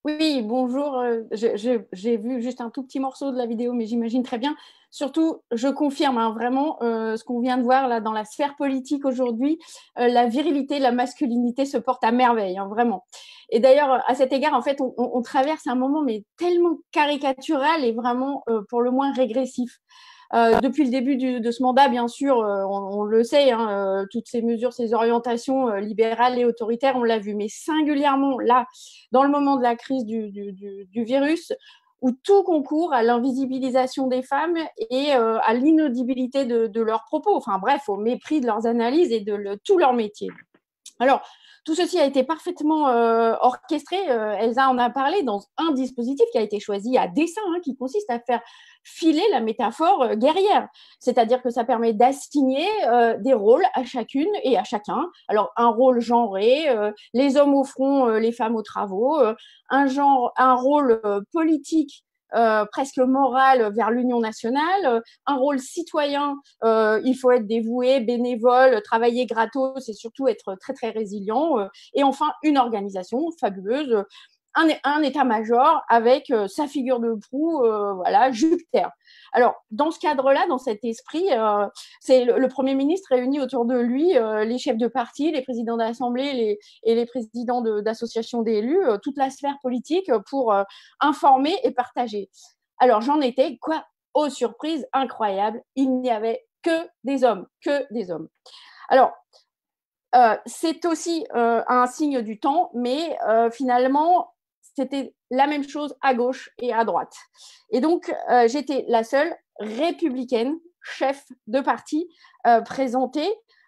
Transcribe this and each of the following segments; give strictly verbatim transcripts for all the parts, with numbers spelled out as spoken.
Oui, bonjour. euh, je- je- J'ai vu juste un tout petit morceau de la vidéo, mais j'imagine très bien. Surtout, je confirme hein, vraiment euh, ce qu'on vient de voir là dans la sphère politique aujourd'hui. Euh, la virilité, la masculinité se portent à merveille, hein, vraiment. Et d'ailleurs, à cet égard, en fait, on, on- on traverse un moment mais tellement caricatural et vraiment euh, pour le moins régressif. Euh, depuis le début du, de ce mandat, bien sûr, euh, on, on, le sait, hein, euh, toutes ces mesures, ces orientations euh, libérales et autoritaires, on l'a vu. Mais singulièrement, là, dans le moment de la crise du, du, du, du virus, où tout concourt à l'invisibilisation des femmes et euh, à l'inaudibilité de, de leurs propos, enfin bref, au mépris de leurs analyses et de le, tout leur métier. Alors, tout ceci a été parfaitement euh, orchestré. Euh, Elsa en a parlé dans un dispositif qui a été choisi à dessein, hein, qui consiste à faire filer la métaphore euh, guerrière. C'est-à-dire que ça permet d'assigner euh, des rôles à chacune et à chacun. Alors, un rôle genré, euh, les hommes au front, euh, les femmes aux travaux, euh, un, genre, un rôle euh, politique euh, presque moral vers l'Union nationale, euh, un rôle citoyen, euh, il faut être dévoué, bénévole, travailler gratos et surtout être très très résilient. Euh, et enfin, une organisation fabuleuse, un, un état-major avec euh, sa figure de proue, euh, voilà, Jupiter. Alors, dans ce cadre-là, dans cet esprit, euh, c'est le, le Premier ministre réunit autour de lui euh, les chefs de parti, les présidents d'assemblée les, et les présidents d'associations d'élus, euh, toute la sphère politique pour euh, informer et partager. Alors, j'en étais, quoi, aux surprises incroyables, il n'y avait que des hommes, que des hommes. Alors, euh, c'est aussi euh, un signe du temps, mais euh, finalement, c'était la même chose à gauche et à droite. Et donc, euh, j'étais la seule républicaine, chef de parti, euh, présentée,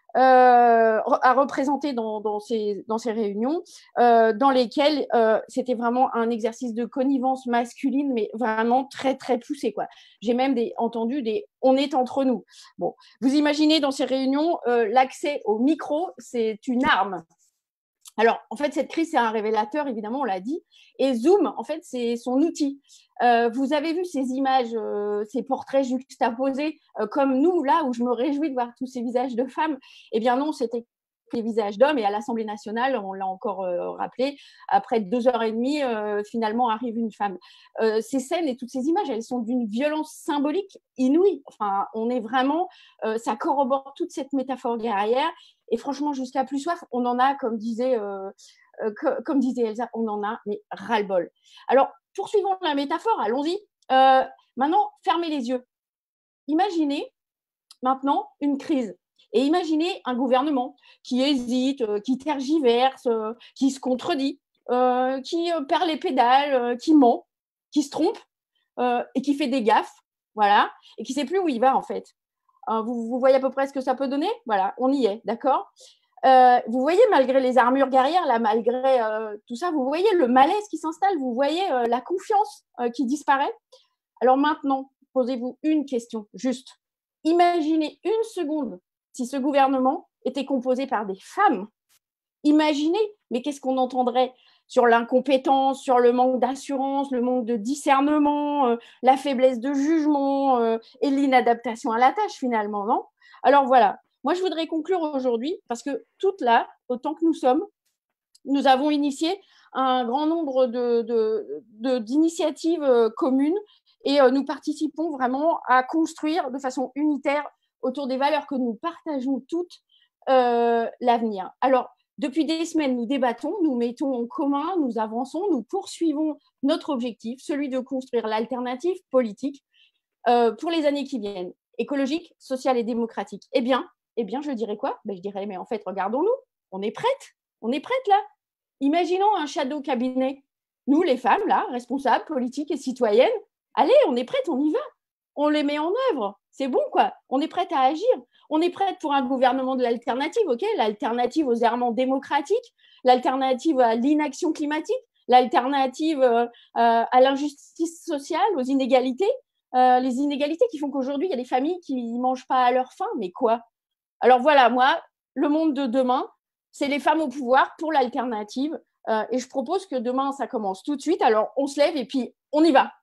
euh, à représenter dans, dans, ces, dans ces réunions, euh, dans lesquelles euh, c'était vraiment un exercice de connivence masculine, mais vraiment très, très poussé, quoi. J'ai même des, entendu des « on est entre nous ». Bon, vous imaginez dans ces réunions, euh, l'accès au micro, c'est une arme. Alors, en fait, cette crise, c'est un révélateur, évidemment, on l'a dit. Et Zoom, en fait, c'est son outil. Euh, vous avez vu ces images, euh, ces portraits juxtaposés, euh, comme nous, là, où je me réjouis de voir tous ces visages de femmes. Eh bien non, c'était les visages d'hommes. Et à l'Assemblée nationale, on l'a encore euh, rappelé, après deux heures et demie, euh, finalement arrive une femme. Euh, ces scènes et toutes ces images, elles sont d'une violence symbolique inouïe. Enfin, on est vraiment, euh, ça corrobore toute cette métaphore guerrière. Et franchement, jusqu'à plus soif, on en a, comme disait, euh, euh, que, comme disait Elsa, on en a, mais ras-le-bol. Alors, poursuivons la métaphore, allons-y. Euh, maintenant, fermez les yeux. Imaginez maintenant une crise. Et imaginez un gouvernement qui hésite, euh, qui tergiverse, euh, qui se contredit, euh, qui euh, perd les pédales, euh, qui ment, qui se trompe euh, et qui fait des gaffes, voilà, et qui ne sait plus où il va en fait. Euh, vous, vous voyez à peu près ce que ça peut donner. Voilà, on y est, d'accord. Euh, vous voyez, malgré les armures guerrières, là, malgré euh, tout ça, vous voyez le malaise qui s'installe, vous voyez euh, la confiance euh, qui disparaît. Alors maintenant, posez-vous une question, juste. Imaginez une seconde si ce gouvernement était composé par des femmes. Imaginez, mais qu'est-ce qu'on entendrait sur l'incompétence, sur le manque d'assurance, le manque de discernement, euh, la faiblesse de jugement euh, et l'inadaptation à la tâche finalement, non? Alors voilà, moi je voudrais conclure aujourd'hui parce que toutes là, autant que nous sommes, nous avons initié un grand nombre de, de, de, d'initiatives euh, communes et euh, nous participons vraiment à construire de façon unitaire autour des valeurs que nous partageons toutes euh, l'avenir. Alors, depuis des semaines, nous débattons, nous mettons en commun, nous avançons, nous poursuivons notre objectif, celui de construire l'alternative politique euh, pour les années qui viennent, écologique, sociale et démocratique. Eh bien, eh bien, je dirais quoi? Ben, je dirais, mais en fait, regardons-nous, on est prêtes, on est prêtes là. Imaginons un shadow cabinet. Nous, les femmes, là, responsables, politiques et citoyennes, allez, on est prêtes, on y va. On les met en œuvre. C'est bon, quoi. On est prête à agir. On est prête pour un gouvernement de l'alternative, ok? L'alternative aux errements démocratiques, l'alternative à l'inaction climatique, l'alternative euh, à l'injustice sociale, aux inégalités. Euh, les inégalités qui font qu'aujourd'hui, il y a des familles qui ne mangent pas à leur faim. Mais quoi? Alors voilà, moi, le monde de demain, c'est les femmes au pouvoir pour l'alternative. Euh, et je propose que demain, ça commence tout de suite. Alors, on se lève et puis on y va.